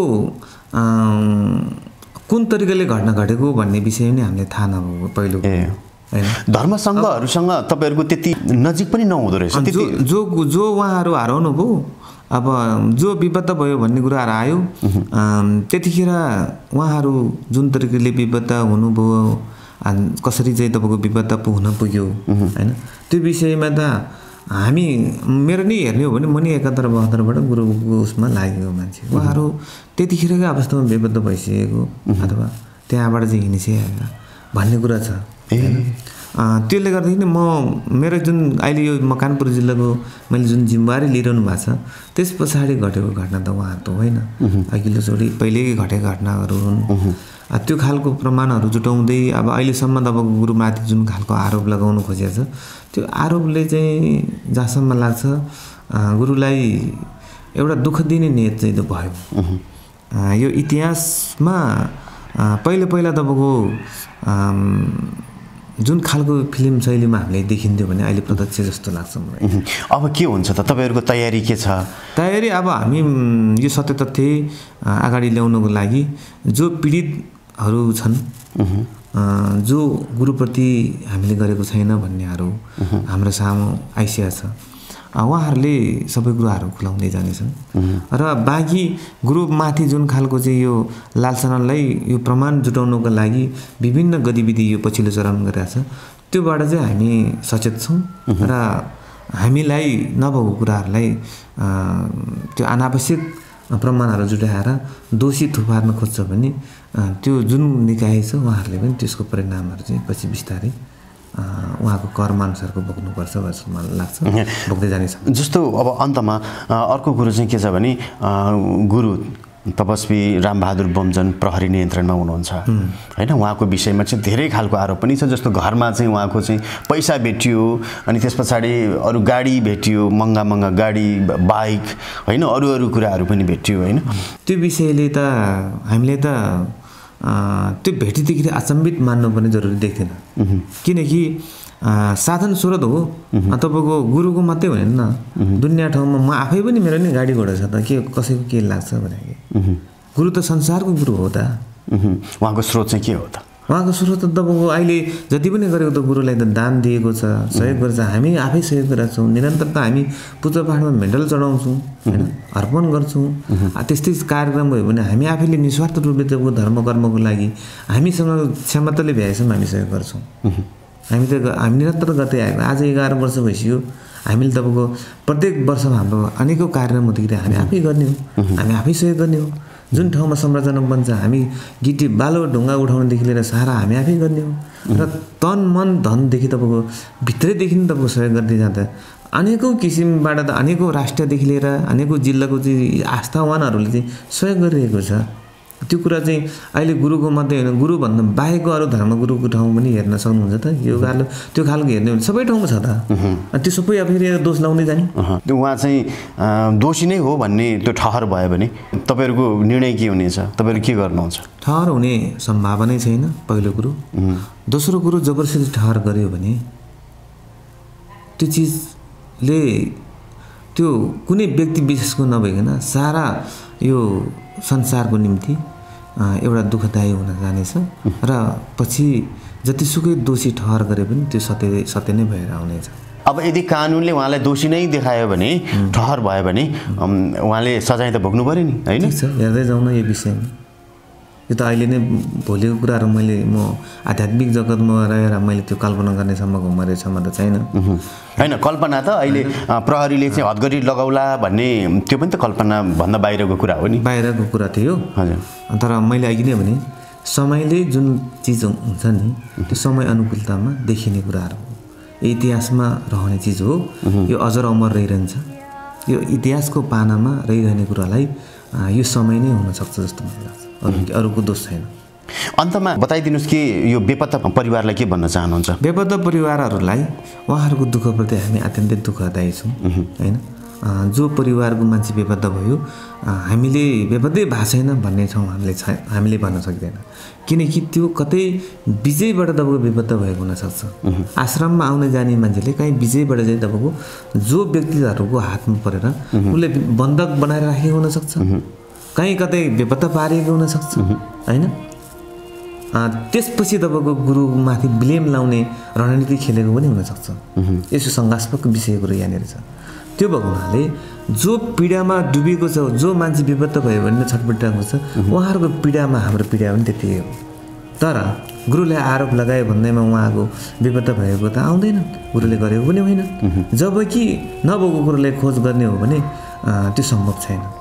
कुन तरिकाले घटना घटेको भन्ने विषय नै हामीले थाहा नभएको पहिलो होइन। धर्म सङ्घहरूसँग तपाईँहरूको त्यति नजिक पनि नहुँदो रहेछ। जो जो जो उहाँहरू हराउनु भयो, अब जो विपत्ता भयो भन्ने कुराहरू आयो त्यतिखेर उहाँहरू जुन तरिकाले विपत्ता हुनुभयो, कसरी चाहिँ तपाईँको विपत्ता हुन पुग्यो होइन, त्यो विषयमा त हामी मेरो नि हेर्ने हो भने म नि एकात्तर बहत्तरबाट गुरुको उसमा लागेको मान्छे। उहाँहरू त्यतिखेरकै अवस्थामा बेपत्ता भइसकेको अथवा त्यहाँबाट चाहिँ हिँडिसकेका भन्ने कुरा छ। त्यसले गर्दाखेरि म मेरो जुन अहिले यो मकवानपुर जिल्लाको मैले जुन जिम्मेवारी लिइरहनु भएको छ त्यस पछाडि घटेको घटना त उहाँहरू त होइन, अघिल्लोचोटि पहिल्यै घटेको घटनाहरू हुन्। त्यो खालको प्रमाणहरू जुटाउँदै अब अहिलेसम्म तपाईँको गुरुमाथि जुन खालको आरोप लगाउनु खोजेको छ त्यो आरोपले चाहिँ जहाँसम्म लाग्छ गुरुलाई एउटा दुःख दिने नियत चाहिँ त भयो। यो इतिहासमा पहिला पहिला तपाईँको जुन खालको फिल्म शैलीमा हामीले देखिन्थ्यो भने अहिले प्रत्यक्ष जस्तो लाग्छ मलाई। अब के हुन्छ त तपाईँहरूको तयारी के छ? तयारी अब हामी यो सत्य तथ्य अगाडि ल्याउनको लागि जो पीडितहरू छन्, जो गुरुप्रति हामीले गरेको छैन भन्नेहरू हाम्रो सामु आइसकेको छ, उहाँहरूले सबै कुराहरू खुलाउँदै जानेछन्। र बाँकी गुरुमाथि जुन खालको चाहिँ यो लालसनालाई यो प्रमाण जुटाउनको लागि विभिन्न गतिविधि यो पछिल्लो चरणमा गरिरहेको छ, त्योबाट चाहिँ हामी सचेत छौँ। र हामीलाई नभएको कुराहरूलाई त्यो अनावश्यक प्रमाणहरू जुटाएर दोषी थुपार्न खोज्छ भने त्यो जुन निकाय छ उहाँहरूले पनि त्यसको परिणामहरू चाहिँ पछि बिस्तारै उहाँको कर्मअनुसारको बोक्नुपर्छ जस्तो मलाई लाग्छ, बोक्दै जानेछ। जस्तो अब अन्तमा अर्को कुरो चाहिँ के छ भने गुरु तपस्वी रामबहादुर बमजन प्रहरी नियन्त्रणमा हुनुहुन्छ होइन, उहाँको विषयमा चाहिँ धेरै खालको आरोप पनि छ। जस्तो घरमा चाहिँ उहाँको चाहिँ पैसा भेटियो, अनि त्यस पछाडि अरू गाडी भेटियो, महँगा महँगा गाडी बाइक होइन, अरू अरू कुराहरू पनि भेटियो होइन। त्यो विषयले त हामीले त त्यो भेटिँदाखेरि अचम्बित मान्नुपर्ने जरुरी देख्दैन, किनकि साधन स्रोत हो तपाईँको गुरुको मात्रै होइन न, दुनियाँ ठाउँमा म आफै पनि मेरो नि गाडी घोडा छ त के कसैको के लाग्छ भने गुरु त संसारको गुरु हो त। उहाँको स्रोत चाहिँ के हो त? उहाँको स्रोत त तपाईँको अहिले जति पनि गरेको त गुरुलाई त दान दिएको छ, सहयोग गर्छ। हामी आफै सहयोग गरेका छौँ। निरन्तर त हामी पूजापाठमा मेडल चढाउँछौँ होइन, अर्पण गर्छौँ। त्यस्तै कार्यक्रम भयो भने हामी आफैले निस्वार्थ रूपले तपाईँको धर्म कर्मको लागि हामीसँग क्षमताले भ्याएसम्म हामी सहयोग गर्छौँ। हामी त हामी निरन्तर गर्दै आएको। आज एघार वर्ष भइसक्यो हामीले तपाईँको प्रत्येक वर्षमा हाम्रो अनेकौँ कार्यक्रम हुँदाखेरि हामी आफै गर्ने हो, हामी आफै सहयोग गर्ने हो। जुन ठाउँमा संरचना बन्छ हामी गिटी बालो ढुङ्गा उठाउनदेखि लिएर सारा हामी आफै गर्ने हो। र तन मन धनदेखि तपाईँको भित्रैदेखि पनि तपाईँको सहयोग गर्दै जाँदा अनेकौँ किसिमबाट त अनेकौँ राष्ट्रदेखि लिएर अनेकौँ जिल्लाको चाहिँ आस्थावानहरूले चाहिँ सहयोग गरिरहेको छ। त्यो कुरा चाहिँ अहिले गुरुको मात्रै होइन, गुरुभन्दा बाहेकको अरू धर्मगुरुको ठाउँ पनि हेर्न सक्नुहुन्छ त। यो खालको त्यो खालको हेर्ने भने सबै ठाउँमा छ त। त्यो सबै अब फेरि दोष लाउँदै जाने। त्यो उहाँ चाहिँ दोषी नै हो भन्ने त्यो ठहर भयो भने तपाईँहरूको निर्णय के हुनेछ? तपाईँहरू के गर्नुहुन्छ? ठहर हुने सम्भावनै छैन पहिलो कुरो। दोस्रो कुरो जबरजस्ती ठहर गर्यो भने त्यो चिजले त्यो कुनै व्यक्ति विशेषको नभइकन सारा यो संसारको निम्ति एउटा दुःखदायी हुन जानेछ। र पछि जतिसुकै दोषी ठहर गरे पनि त्यो सत्य सत्य नै भएर आउनेछ। अब यदि कानुनले उहाँलाई दोषी नै देखायो भने, ठहर भयो भने उहाँले सजाय त भोग्नु पऱ्यो नि होइन? ठिक छ, हेर्दै जाउँ न यो विषयमा। यो त अहिले नै भोलिको कुराहरू मैले म आध्यात्मिक जगतमा रहेर मैले त्यो कल्पना गर्ने सम्मको उमेर क्षमता छैन होइन। कल्पना त अहिले प्रहरीले चाहिँ हदगडी लगाउला भन्ने त्यो पनि त कल्पना भन्दा बाहिरको कुरा हो नि। बाहिरको कुरा थियो हजुर। तर मैले अघि नै भने समयले जुन चिज हुन्छ नि त्यो समय अनुकूलतामा देखिने कुराहरू हो। इतिहासमा रहने चिज हो, यो अजर अमर रहिरहन्छ। यो इतिहासको पानामा रहिरहने कुरालाई यो समय नै हुनसक्छ जस्तो मलाई लाग्छ, अरू अरूको दोष छैन। अन्तमा बताइदिनुहोस् कि यो बेपत्ता परिवारलाई के भन्न चाहनुहुन्छ? बेपत्ता परिवारहरूलाई उहाँहरूको दुःखप्रति हामी अत्यन्तै दुःखदायी छौँ होइन। जो परिवारको मान्छे बेपत्ता भयो, हामीले बेपत्तै भएको छैन भन्ने ठाउँ हामीले छ हामीले भन्न सक्दैन। किनकि त्यो कतै विजयबाट तपाईँको बेपत्ता भएको हुनसक्छ। आश्रममा आउने जाने मान्छेले कहीँ विजयबाट चाहिँ तपाईँको जो व्यक्तिहरूको हातमा परेर उसले बन्धक बनाएर राखेको हुनसक्छ, कहीँ कतै बेपत्ता पारेको हुनसक्छ होइन। त्यसपछि तपाईँको गुरुमाथि ब्लेम लाउने रणनीति खेलेको पनि हुनसक्छ। यसो शङ्कास्पद विषय कुरो यहाँनिर छ। त्यो भएको हुनाले जो पीडामा डुबेको छ, जो मान्छे बेपत्ता भयो भने छटपटाएको छ, उहाँहरूको पीडामा हाम्रो पीडा पनि त्यतिकै हो। तर गुरुले आरोप लगायो भन्दैमा उहाँको बेपत्ता भएको त आउँदैन, गुरुले गरेको पनि होइन। जबकि नभएको कुरोलाई खोज गर्ने हो भने त्यो सम्भव छैन।